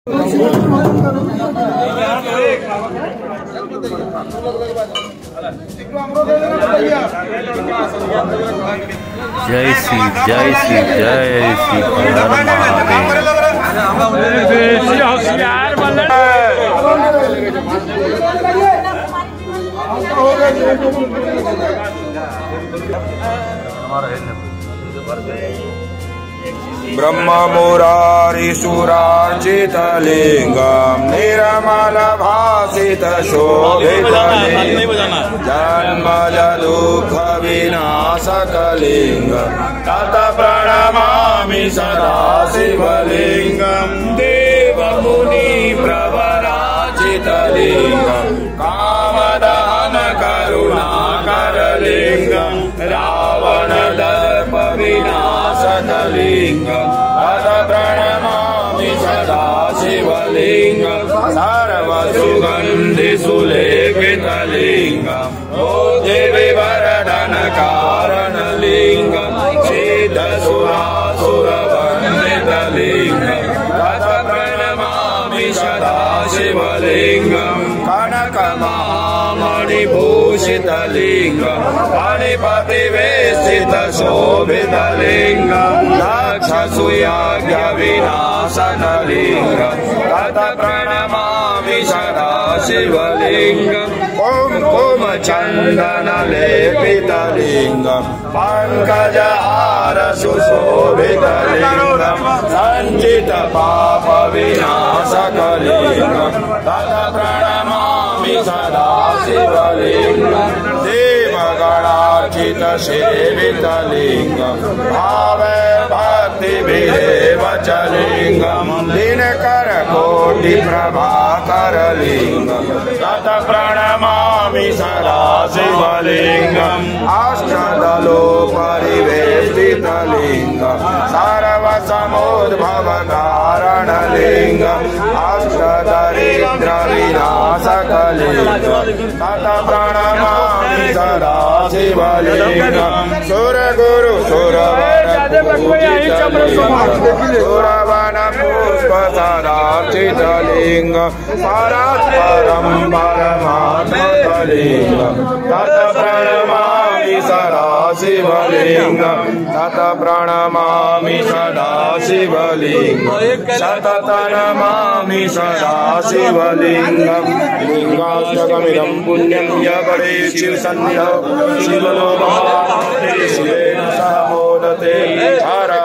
जय श्री जय श्री जय श्री हर ब्रह्म मुरारिसुरार्चितलिङ्गं निर्मल भासित शोभितलिङ्गं जन्मज दुःख विनाशकलिङ्गं तत प्रणमामि सदा शिवलिङ्गं देवमुनि प्रवराजितलिङ्गं कामदहन करुणाकरलिङ्गं रावणदर्प विनाशकलिङ्गं तत प्रणमामि सदा शिवलिङ्गं सर्वसुगन्धिसुलेपितलिङ्गं बुद्धिविवरदनकारणलिङ्गं सिद्धसुरासुरवन्दितलिङ्गं तत प्रणमामि सदा शिवलिङ्गं कनकमहामणिभूषितलिङ्गं मणिपतिवेष्टितशोभितलिङ्गं दक्षसूयाज्ञविनाशनलिङ्गं तत प्रणमामि सदा शिवलिङ्गं कुङ्कुमचन्दनलेपितलिङ्गं पङ्कजहार सुशोभितलिङ्गं सञ्चितपापविनाशकलिङ्गं तत प्रणमामि सदा शिवलिङ्गं देवगणार्चितसेवितलिङ्गं भावे भक्तिभिरेव च लिङ्गं दिनकरकोटिप्रभाकरलिङ्गं तत प्रणमामि सदा शिवलिङ्गम् अष्टदलोपरिवेष्टितलिङ्गं सर्वसमुद्भवकारणलिङ्गम् अष्टदरिद्रविनाशकलिङ्गं तत प्रणमामि सदा शिवलिङ्गं सुरगुरु सुरवर सुरवन पुष्पसदार्चितलिङ्गं परात्परं परमात्मकलिङ्गं तत प्रणमामि सदा शिवलिङ्गं तत प्रणमामि सदा शिवलिङ्गं सततं नमामि सदा शिवलिङ्गं लिङ्गाष्टकमिदं पुण्यं यपरे शिवसन्निधौ शिवलोकमाप्ते शिवेन सह मोदते हर